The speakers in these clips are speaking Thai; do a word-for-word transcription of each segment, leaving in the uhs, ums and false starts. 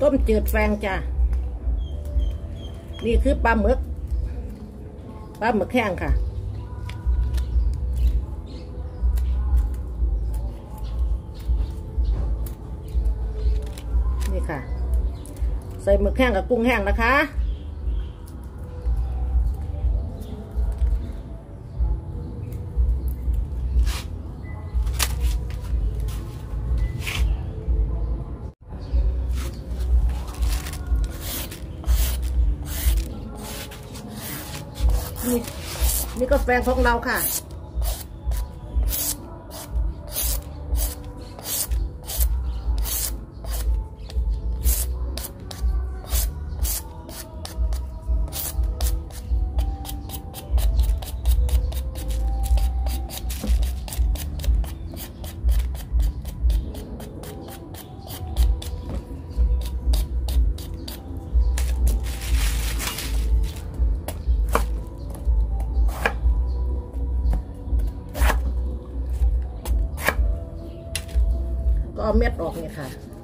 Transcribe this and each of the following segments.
ต้มจืดแฟงจ้ะนี่คือปลาหมึกปลาหมึกแห้งค่ะนี่ค่ะใส่หมึกแห้งกับกุ้งแห้งนะคะนี่นี่ก็แฟงของเราค่ะก็เอาเม็ดออกเนี่ยค่ะ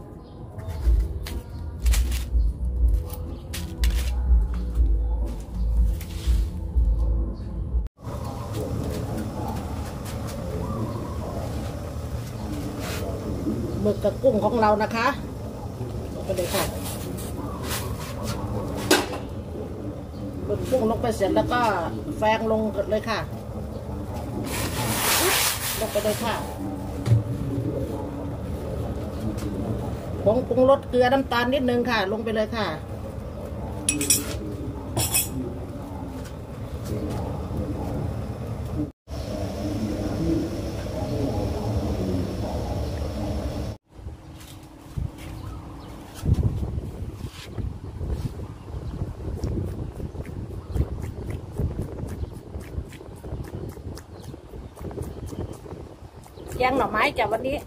หมึกกับกุ้งของเรานะคะลงไปเลยค่ะหมึกกุ้งลงไปเสร็จแล้วก็แฟงลงเลยค่ะลงไปเลยค่ะผงปรุงรสเกลือน้ำตาลนิดนึงค่ะลงไปเลยค่ะแกงหน่อไม้จ้ะวันนี้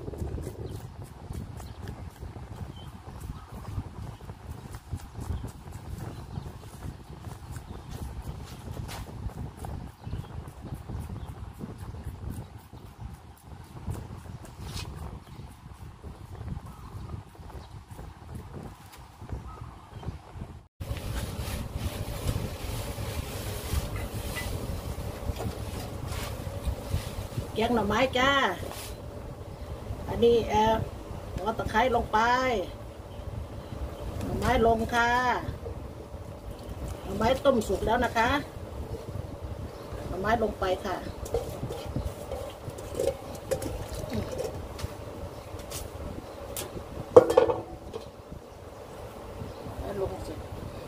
แกงหน่อไม้จ้าอันนี้เอ่อหัวตะไคร้ลงไปหน่อไม้ลงค่ะหน่อไม้ต้มสุกแล้วนะคะหน่อไม้ลงไปค่ะลงเสร็จ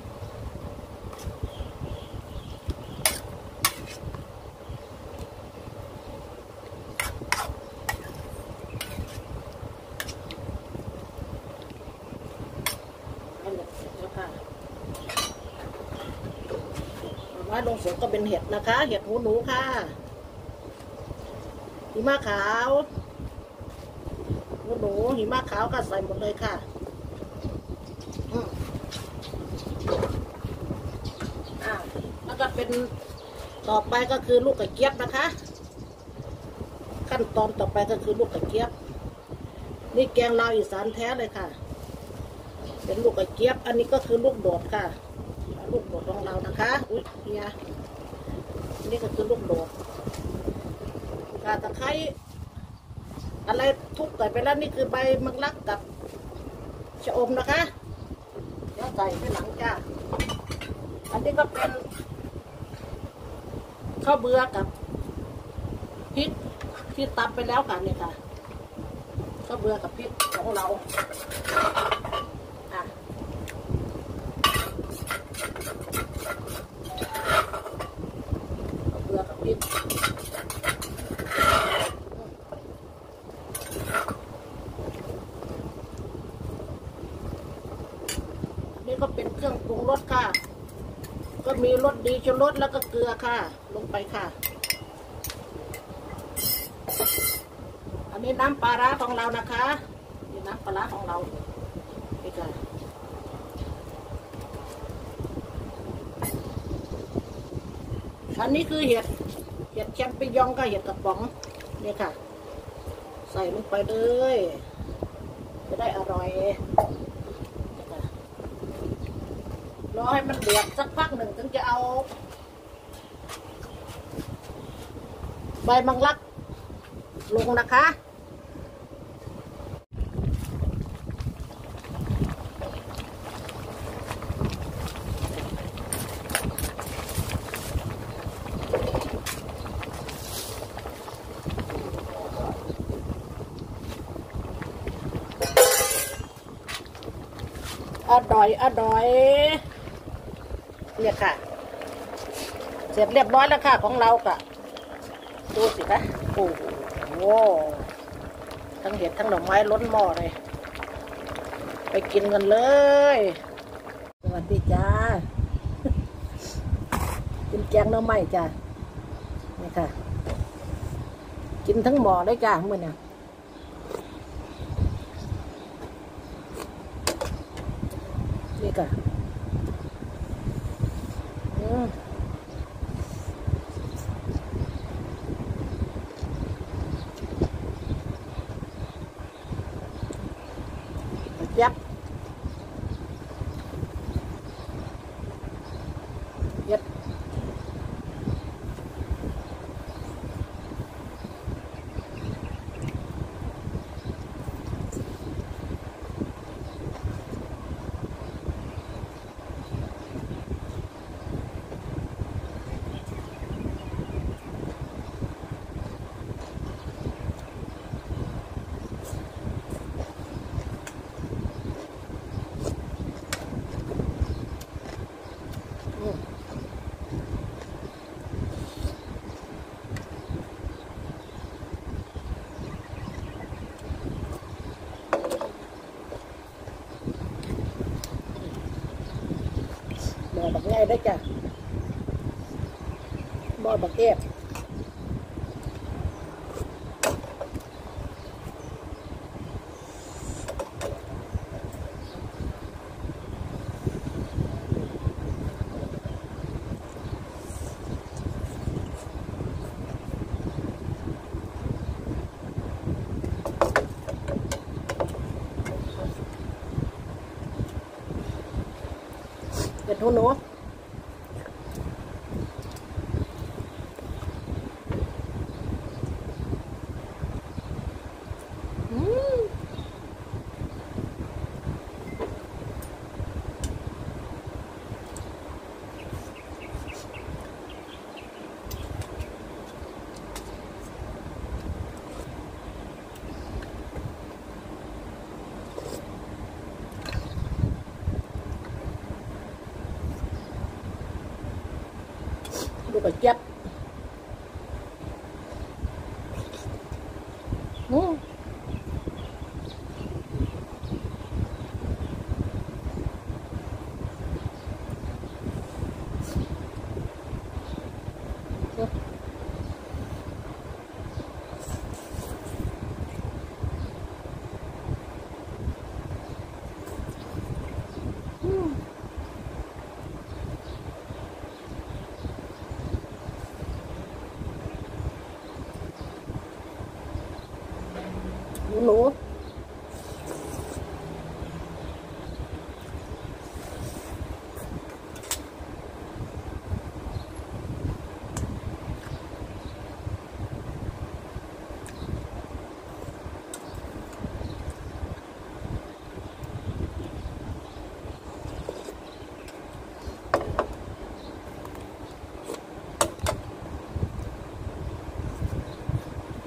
ไม้ลงเสร็จก็เป็นเห็ดนะคะเห็ดหูหนูค่ะหิมะขาวหูหนูหิมะขาวก็ใส่หมดเลยค่ะอ่าแล้วก็เป็นต่อไปก็คือลูกกระเจี๊ยบนะคะขั้นตอนต่อไปก็คือลูกกระเจี๊ยบนี่แกงลาวอีสานแท้เลยค่ะเป็นลูกกระเจี๊ยบอันนี้ก็คือลูกโดดค่ะลูกโดดของเรานะคะอุ้ยเนี่ยนี่ก็คือลูกโดดกาตะไคร้อะไรทุบใส่ไปแล้วนี่คือใบมังลักกับชะอมนะคะเดี๋ยวใส่ไปหลังจ้าอันนี้ก็เป็นข้าวเบื่อกับพริกที่ตำไปแล้วค่ะเนี่ยค่ะข้าวเบื่อกับพริกของเราอ่ะเบื่อกับพริกนี่ก็เป็นเครื่องปรุงรสค่ะก็มีรสดีชูรสแล้วก็เกลือค่ะลงไปค่ะอันนี้น้ำปลาร้าของเรานะคะนี่น้ำปลาร้าของเรานี่ค่ะอันนี้คือเห็ดเห็ดแชมปิญองกับเห็ดกระป๋องนี่ค่ะใส่ลงไปเลยจะได้อร่อยอให้มันเดือดสักพักหนึ่งถึงจะเอาใบมังลักลงนะคะอร่อยอร่อยเนี่ยค่ะเสร็จเรียบร้อยแล้วค่ะของเรากะดูสิคะโอ้โหทั้งเห็ดทั้งดอกไม้ล้นหม้อเลยไปกินกันเลยสวัสดีจ้ากินแกงหน่อไม้จ้านี่ค่ะกินทั้งหม้อเลยจ้าเมื่อเนี่ยนี่ค่ะอืมยับยับบ่อบักง่ายได้จ้ะบ่อบักเก็บเห็ดหูหนูลูกกระเจี๊ยบอืมหนูหนู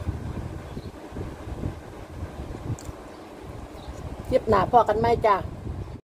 คลิปหน้าพอกันไหมจ้า